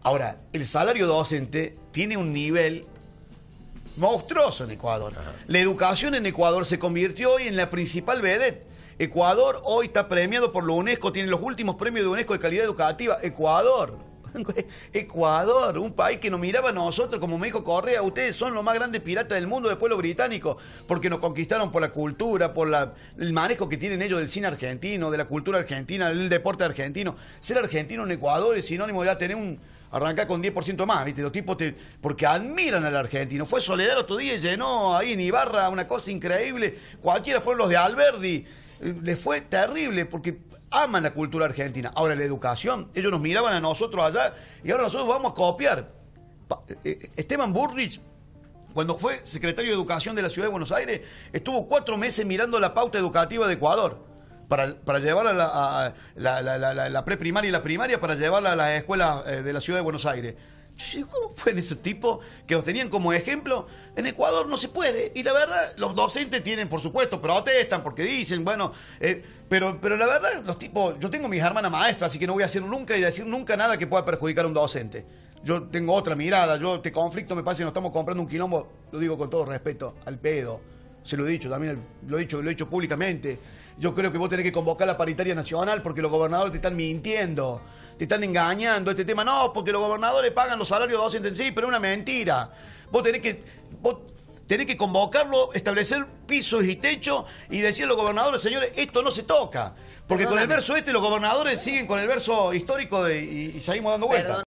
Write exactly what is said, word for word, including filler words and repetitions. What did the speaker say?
Ahora, el salario docente tiene un nivel monstruoso en Ecuador. Ajá. La educación en Ecuador se convirtió hoy en la principal vedette. Ecuador hoy está premiado por la UNESCO, tiene los últimos premios de UNESCO de calidad educativa. Ecuador. Ecuador, un país que nos miraba a nosotros, como me dijo Correa, ustedes son los más grandes piratas del mundo después de los británicos, porque nos conquistaron por la cultura, por la, el manejo que tienen ellos del cine argentino, de la cultura argentina, del deporte argentino. Ser argentino en Ecuador es sinónimo de ya tener un... arrancar con diez por ciento más, ¿viste? Los tipos te... porque admiran al argentino. Fue Soledad el otro día y llenó ahí en Ibarra una cosa increíble. Cualquiera fueron los de Alberdi. Les fue terrible porque aman la cultura argentina. Ahora, la educación, ellos nos miraban a nosotros allá y ahora nosotros vamos a copiar. Esteban Bullrich, cuando fue secretario de Educación de la Ciudad de Buenos Aires, estuvo cuatro meses mirando la pauta educativa de Ecuador para, para llevarla a la, a la, la, la, la, la preprimaria y la primaria, para llevarla a las escuelas eh, de la Ciudad de Buenos Aires. ¿Cómo fue en ese tipo que los tenían como ejemplo? En Ecuador no se puede. Y la verdad, los docentes tienen, por supuesto, protestan porque dicen, bueno, eh, pero, pero la verdad, los tipos, yo tengo mis hermanas maestras, así que no voy a hacer nunca y decir nunca nada que pueda perjudicar a un docente. Yo tengo otra mirada, yo este conflicto me parece que nos estamos comprando un quilombo, lo digo con todo respeto, al pedo. Se lo he dicho, también lo he dicho, lo he dicho públicamente. Yo creo que vos tenés que convocar la paritaria nacional porque los gobernadores te están mintiendo. Te están engañando este tema. No, porque los gobernadores pagan los salarios docentes. Sí, pero es una mentira. Vos tenés que, vos tenés que convocarlo, establecer pisos y techos y decir a los gobernadores, señores, esto no se toca. Porque Perdóname. Con el verso este los gobernadores siguen con el verso histórico de, y, y seguimos dando vueltas.